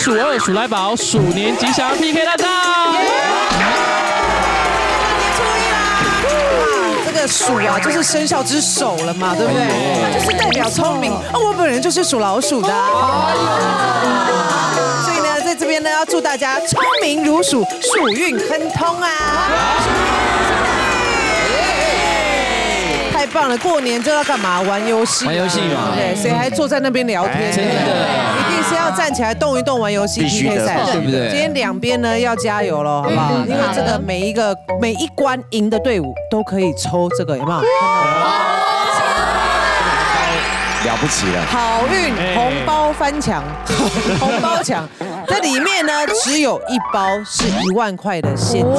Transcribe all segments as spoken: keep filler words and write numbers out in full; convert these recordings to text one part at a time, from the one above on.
鼠二鼠来宝鼠年吉祥 P K 大战。 这个鼠啊，就是生肖之首了嘛，对不对？它就是代表聪明。啊，我本人就是属老鼠的。所以呢，在这边呢，要祝大家聪明如鼠，鼠运亨通啊！太棒了！过年就要干嘛？玩游戏。 玩游戏嘛。 对，谁还坐在那边聊天？ 真的， 一定是要站起来动一动，玩游戏 P K 赛， 对不对？ 今天两边呢要加油喽，好不好？因为这个每一个每一关赢的队伍都可以抽这个，有没有？ 了不起了！ 好运红包翻墙，红包墙，这里面呢只有一包是一万块的现金。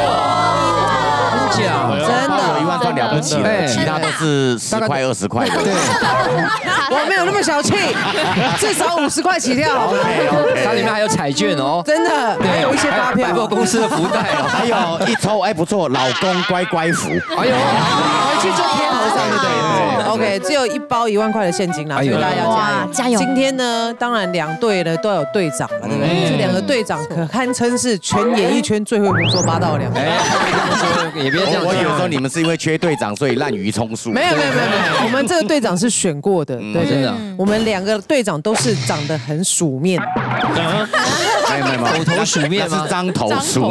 讲真的有一万算了不起了，其他都是十块二十块的。对， 我没有那么小气，至少五十块起跳，好吗？ 它里面还有彩券哦， 真的，还有一些发票， 百货公司的福袋哦， 还有一抽，哎不错，老公乖乖福， 哎呦， 回去就贴头上，对对 OK， 只有一包一万块的现金啦，所以大家要加油加油！ 今天呢，当然两队呢都有队长嘛，对不对？这两个队长可堪称是全演艺圈最会胡说八道的两个。 也别这样， 我以为说你们是因为缺队长，所以滥竽充数。 没有没有没有没有，我们这个队长是选过的，对对的。我们两个队长都是长得很鼠面， 没有没有， 狗头鼠面是獐头鼠。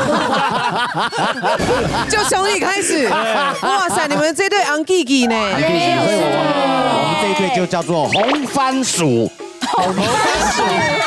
就从一开始，哇塞，你们这队昂弟弟呢？ 我们这一队就叫做红番薯。红番薯，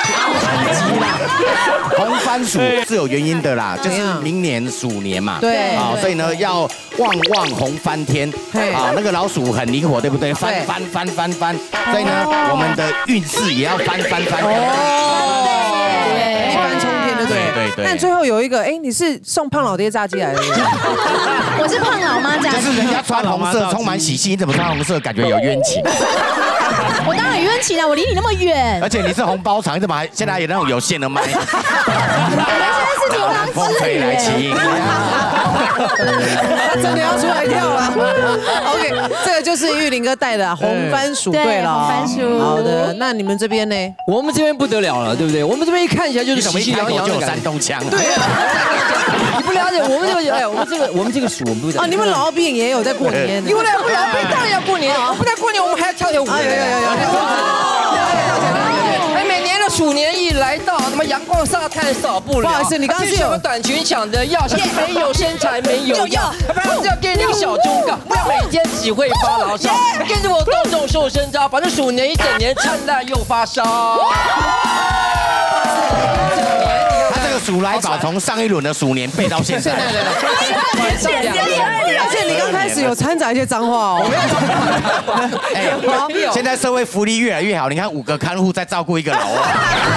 红番薯是有原因的啦，就是明年鼠年嘛， 对， 啊，所以呢要旺旺红翻天，啊，那个老鼠很灵活，对不对？翻翻翻翻翻，所以呢我们的运势也要翻翻翻。 哦，一帆冲天，对不对？ 对对。 但最后有一个，哎，你是送胖老爹炸鸡来的？ 我是胖老妈炸鸡。 就是人家穿红色充满喜气，你怎么穿红色？感觉有冤情。 我当然冤情了，我离你那么远。 而且你是红包场，你怎么还现在还有那种有线的麦？我们现在是牛郎织女来骑， 真的要出来跳了。OK， 这个就是玉林哥带的红番薯队了。 红番薯。 好的，那你们这边呢？ 我们这边不得了了，对不对？我们这边一看起来就是喜气洋洋的山东腔。 对啊，你不了解我们这个，哎，我们这个我们这个鼠，我们不知道。 哦，你们老饼也有在过年？ 有了，不然当然要过年，不但过年我们还要跳跳舞。 有有有有。 哎，每年的鼠年一来到，什么阳光沙滩少不了。 不好意思，你刚刚是有短裙抢着要，没有身材没有要，不然就要给你个小忠告，不要每天只会发牢骚，跟着我动动瘦身招，反正鼠年一整年灿烂又发烧。 鼠来宝从上一轮的鼠年背到现在， 而且你刚开始有掺杂一些脏话哦。 哎，现在社会福利越来越好，你看五个看护在照顾一个老外。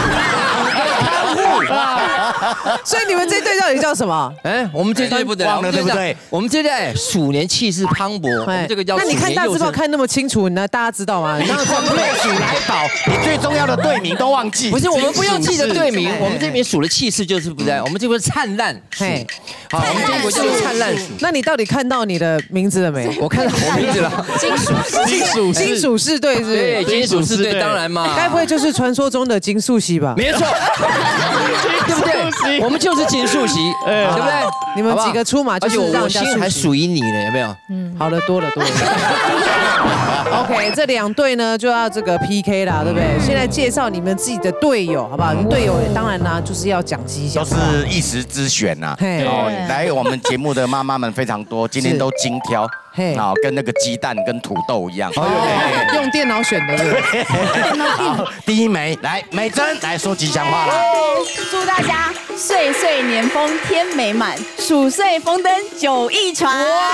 所以你们这队到底叫什么？ 哎，我们这队不得了， 对不对？ 我们这队鼠年气势磅礴，我们这个叫。 那你看大字报看那么清楚，那大家知道吗？ 你光背鼠来宝，你最重要的队名都忘记。 不是，我们不用记得队名，我们这边鼠的气势就是不在，我们这边灿烂鼠。好，我们中国就是灿烂鼠。 那你到底看到你的名字了没？ 我看到我名字了， 金属金属金属士队是？ 对，金属士队当然嘛。 该不会就是传说中的金素熙吧？ 没错。对不对？我们就是金素熙，对不对？ 你们几个出马就是让人家心还属于你呢，有没有？ 嗯，好了，多了多了。OK， 这两队呢就要这个 P K 啦，对不对？现在介绍你们自己的队友，好不好？你们队友当然呢就是要讲吉祥， 都是一时之选呐。哦，来我们节目的妈妈们非常多，今天都精挑。啊，跟那个鸡蛋跟土豆一样， 用电脑选的。 好，第一枚来，美珍来说吉祥话啦。 祝大家岁岁年丰天美满，鼠岁丰登九亿传。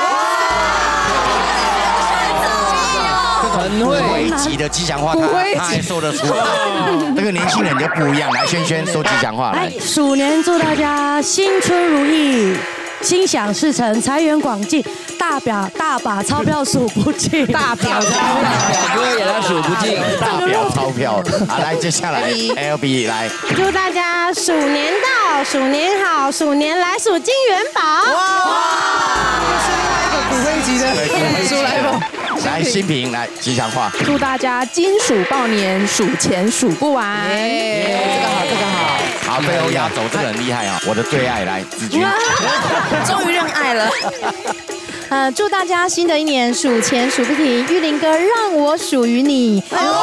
很会回击的吉祥话，他他还说得出来。这个年轻人就不一样，来，轩轩说吉祥话来。 鼠年祝大家新春如意。心想事成，财源广进，大表大把钞票数不尽， 大表钞票， 表哥也来数不尽， 大表钞票。好，来，接下来 L B 来， 祝大家鼠年到，鼠年好，鼠年来数金元宝。哇， 又是另外一个骨灰级的鼠来宝。 来新平来吉祥话， 祝大家金鼠报年，数钱数不完。 耶，这个好，这个好。 好，最后压轴这个很厉害啊，我的最爱来子君， 终于认爱了。呃，祝大家新的一年数钱数不停，玉林哥让我属于你，我所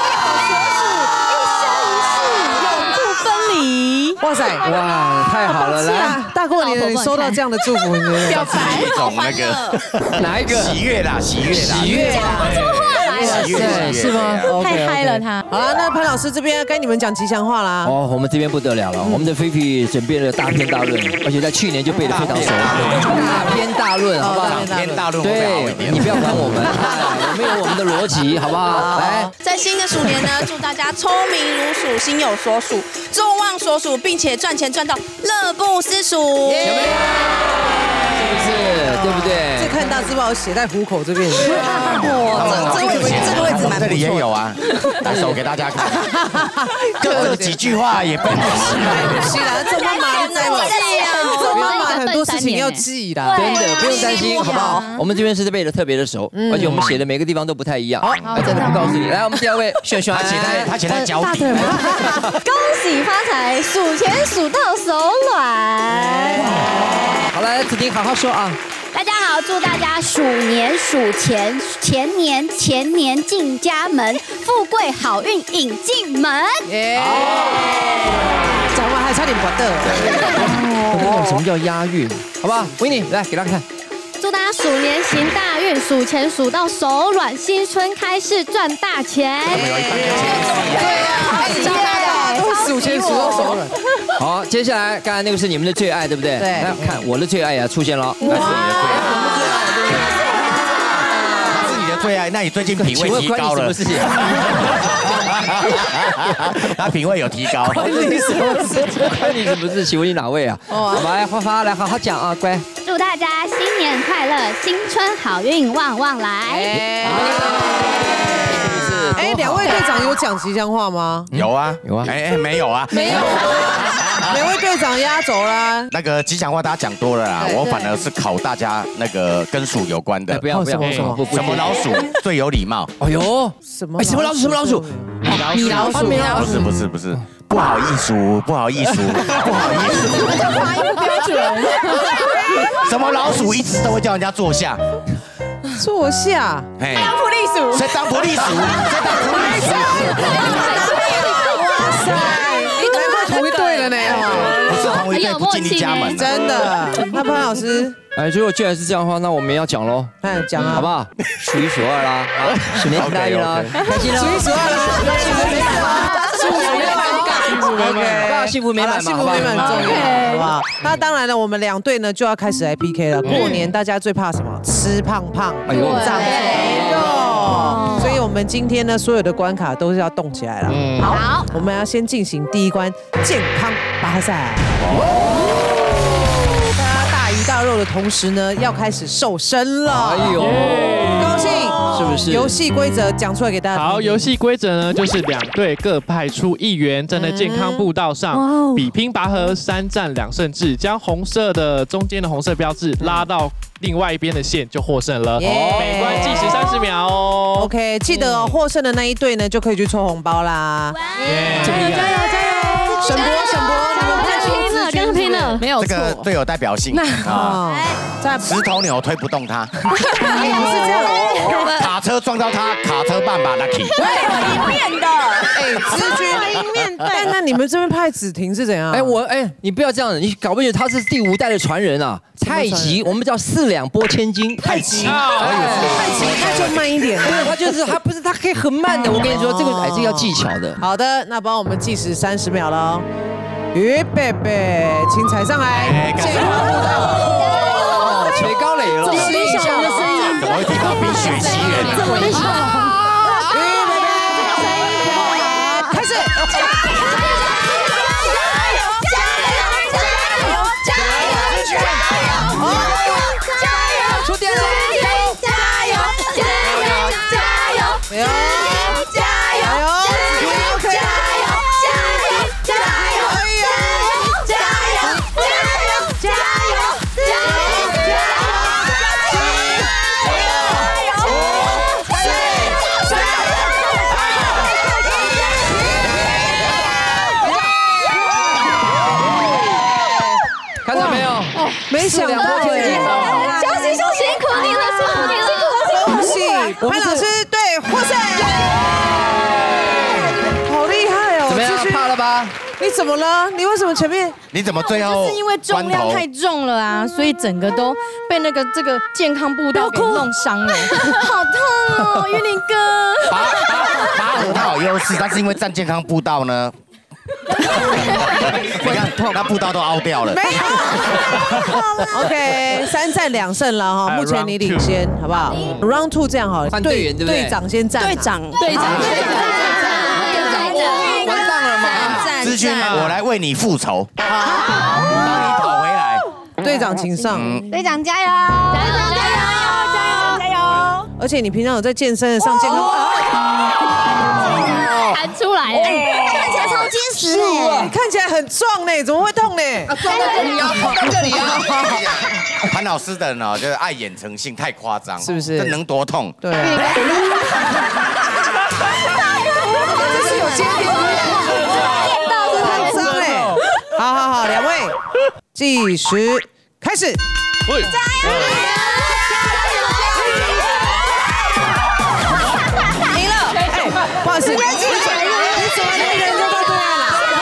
属，一生一世永不分离。 哇塞， 哇，太好了，来， 大过年的你收到这样的祝福，你觉得？ 表白一种那个哪一个？ 喜悦啦，喜悦啦， 喜悦讲不出话来了， 喜悦， 是吗？ 太嗨了他。 好了，那潘老师这边该你们讲吉祥话啦。 哦，我们这边不得了了，我们的菲菲准备了大篇大论，而且在去年就背得非常熟，大篇大论，好不好？ 长篇大论会不会好一对， 点？ 你不要管我们，我们有我们的逻辑，好不好？来， 在新的鼠年呢，祝大家聪明如鼠，心有所属，众望所属，并且赚钱赚到乐不思蜀。 有没有？是不是？对不对？ 这看大字报写在虎口这边。 哇，这个位置，这个位置蛮这里也有啊，来手给大家看，这几句话也背不起来。 是啦，做妈妈在我做妈妈很多事情要记啦。 真的不用担心，好不好？我们这边是背的特别的熟，而且我们写的每个地方都不太一样。好，真的不告诉你。来，我们第二位轩轩， 他写在他写在脚底。 恭喜发财，数钱数到手软。 好，来，子婷好好说啊。 大家好，祝大家鼠年数钱，前年前年进家门，富贵好运引进门。 耶！讲完还差点不得。 我不懂什么叫押韵，好不好？维尼来给他看。 祝大家鼠年行大运，数钱数到手软，新春开市赚大钱。 对啊，你知道的，都是数钱数到手软。 好，接下来刚才那个是你们的最爱，对不对？ 对。 来看我的最爱呀，出现了。 那是你的最爱，他是你的最爱，那你最近品味提高了。 请问关你什么事情？ 他品味有提高。 关你什么事？关你什么事？请问你哪位啊？好吧，来花花来好好讲啊，乖。 祝大家新年快乐，新春好运旺旺来。 哎，两位队长有讲吉祥话吗？ 有啊， 有啊。 哎哎，没有啊， 没有。两位队长压轴啦。 那个吉祥话大家讲多了啦，我反而是考大家那个跟鼠有关的。 不要不要， 什么什么老鼠最有礼貌？ 哎呦， 什么？ 什么老鼠？什么老鼠？ 米老鼠。米老鼠。 不是不是不是，不好意思，不好意思，不好意思。 你们这发音标准。 什么老鼠一直都会叫人家坐下？ 坐下。 哎， 当普利鼠。 在当普利鼠，在当普利鼠。 哇塞，你难怪同一队了呢。 不是同一队不进你家门， 真的。那潘老师， 哎，如果既然是这样的话，那我们也要讲喽。 那讲啊， 好不好？数一数二啦，鼠年行大运啦，开心啦！ 数一数二啦，数一数二啦。 OK， 幸福美满嘛， 幸福美满很重要，好不好？那当然了，我们两队呢就要开始来 P K 了。过年大家最怕什么？吃胖胖， 哎呦， 长肥肉。所以我们今天呢，所有的关卡都是要动起来了。好，我们要先进行第一关健康拔赛。大家大鱼大肉的同时呢，要开始瘦身了。哎呦，高兴是不是？ 游戏规则讲出来给大家。 好，游戏规则呢，就是两队各派出一员，站在健康步道上，比拼拔河，三战两胜制，将红色的中间的红色标志拉到另外一边的线就获胜了。每关计时三十秒哦。 OK， 记得哦，获胜的那一队呢就可以去抽红包啦。 加油加油加油！ 沈博沈博，你们派出拼了，跟他拼了，没有这个最有代表性啊！ 在石头扭推不动它， 不是这样。 卡车撞到它，卡车半把 lucky。 对，一面的。 哎，知君一面对。那你们这边派子婷是怎样？ 哎，我哎，你不要这样，你搞不清楚他是第五代的传人啊。太极，我们叫四两拨千斤。 太极， 太极，他就慢一点。 对，他就是他不是他可以很慢的。我跟你说，这个哎，这个要技巧的。 好的，那帮我们计时三十秒了。预备备，请踩上来。健康步道。 垂高垒了。 这么理想的声音， 怎么会听到冰雪奇缘？ 这么理想。 预备备，开始。 出电了！ 加油加油加油加油！ 加油！ 加油！ 加油！加油！加油！加油！加油！加油！加油！ 想到哎， 小喜兄辛苦你了，辛苦你了， 恭喜潘老师对获胜，好厉害哦！ 怎么样？怕了吧？ 你怎么了？你为什么前面？ 你怎么最后就是因为重量太重了啊，所以整个都被那个这个健康步道给弄伤了，好痛哦，玉林哥。 拔拔拔河他有优势，但是因为站健康步道呢。你看，那步道都凹掉了。 没有。OK， 三战两胜了哈，目前你领先，好不好 ？Round two 这样好了， 换队员对不对？ 队长先站。 队长，队长， 队长， 完蛋了嘛！ 志军，我来为你复仇，帮你讨回来。 队长请上。 队长加油！加油！加油！加油！加油！ 而且你平常有在健身的上健康。 弹出来，看起来超结实哎， 看起来很壮呢，怎么会痛呢？ 撞到这里啊，撞到这里啊！ 潘老师的人哦，就是爱演成性太夸张， 是不是？ 这能多痛？ 对啊。这是有接点的，到这很脏哎。好好好，两位计时开始。加油！赢了！哎，不好意思，你怎么那个人就在对岸了？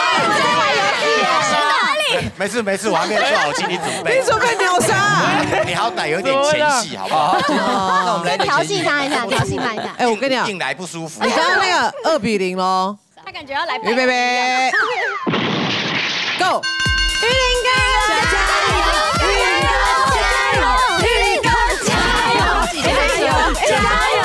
没事没事，我还没有做好心理准备。 你准备秒杀？ 你好歹有点前戏，好不好？ 那我们来调戏他一下，调戏他一下。 哎，我跟你讲， 硬来不舒服。 你刚刚那个二比零喽， 他感觉要来。 预备备 ，Go！ 玉林哥，加油！玉林哥，加油！玉林哥，加油！加油！加油！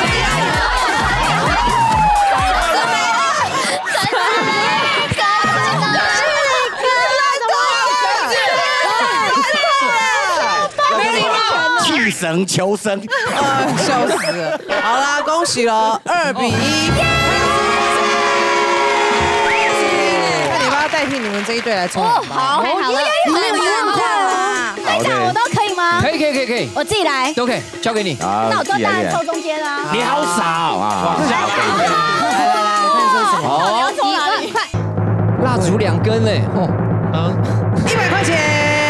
气神求生， 啊，笑死了！好啦，恭喜了，二比一。那你帮他代替你们这一队来冲好吗？ 好，太好了，没有问题啦。队长，我都可以吗？ 可以可以可以可以， 我自己来。 都可以，交给你。 那我就当然抽中間啦。 你好傻啊！ 来来来，看你说什么？ 好， 一万块。 蜡烛两根嘞，哦， 嗯， 一百块钱。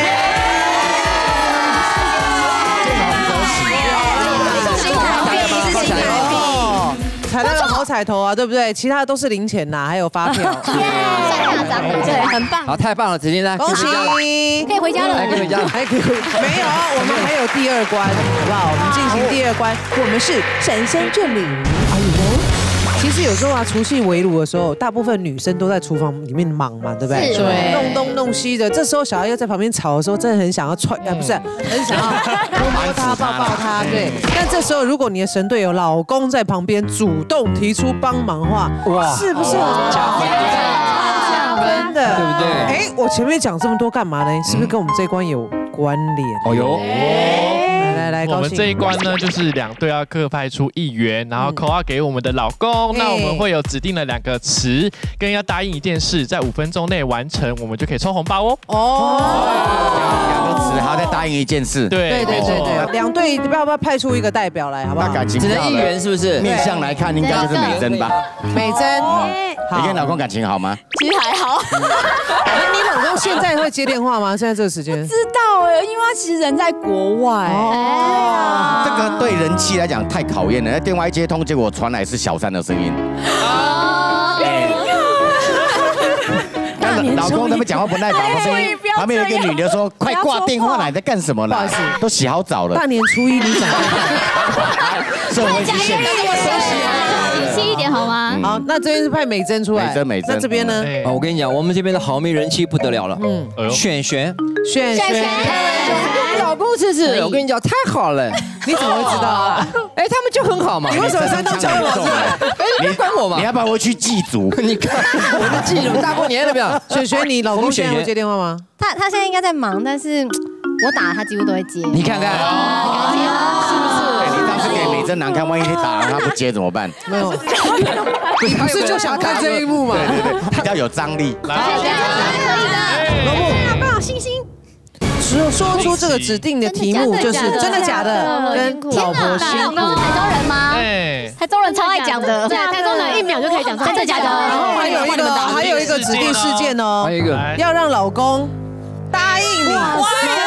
彩到了好彩头啊，对不对？其他的都是零钱呐，还有发票。 对，很棒。 好，太棒了，子金来， 恭喜， 可以回家了。 来，可以回家了。 还可以，没有，我们还有第二关，好不好？我们进行第二关，我们是神仙眷侣。哎呦，其实有时候啊，除夕围炉的时候，大部分女生都在厨房里面忙嘛，对不对？ 对。 弄东弄西的，这时候小孩又在旁边吵的时候，真的很想要踹，呃，不是，很想要摸摸他、抱抱他，对。但这时候，如果你的神队友老公在旁边主动提出帮忙的话，哇，是不是很加分？加分的， 对不对？ 哎，我前面讲这么多干嘛呢？是不是跟我们这一关有关联？ 哦哟。 来来， 我们这一关呢，就是两队要各派出一员，然后扣号给我们的老公。那我们会有指定的两个词，跟要答应一件事，在五分钟内完成，我们就可以抽红包哦。 哦，两个词，还要再答应一件事。 对对对对，两队要不要派出一个代表来，好不好？ 那感情只能一员是不是？ 面相来看，应该就是美珍吧？ 美珍， 你跟老公感情好吗？ 其实还好。 那你老公现在会接电话吗？现在这个时间？ 知道哎，因为他其实人在国外。 哦，这个对人气来讲太考验了。那电话一接通，结果传来是小三的声音。老公他们讲话不耐烦，旁边有一个女的说：“快挂电话啦，你在干什么啦？”都洗好澡了。 大年初一你讲， 社会极限。 细一点好吗？ 好，那这边是派美珍出来。 美珍美珍。 那这边呢？ 哦，我跟你讲，我们这边的好妹人气不得了了。嗯，选选选选。 老公是不是？我跟你讲，太好了。 你怎么会知道啊？ 哎，他们就很好嘛。 你为什么山东交友网？ 哎，你别管我嘛。 你要不要回去祭祖？ 你看，我在祭祖，大过年了没有？ 选选，你老公现在会接电话吗？ 他他现在应该在忙，但是我打他几乎都会接。 你看看， 是不是？ 你当时给美珍难看，万一你打了他不接怎么办？ 没有，你不是就想看这一幕吗？ 对对对，比较有张力。 可以的， 罗木， 棒，星星。 说说出这个指定的题目，就是真的假的，跟老婆辛苦。 老公是台中人吗？ 哎， 台中人超爱讲的，对，台中人一秒就可以讲真的假的。 然后还有一个，还有一个指定事件哦， 还有一个要让老公答应你。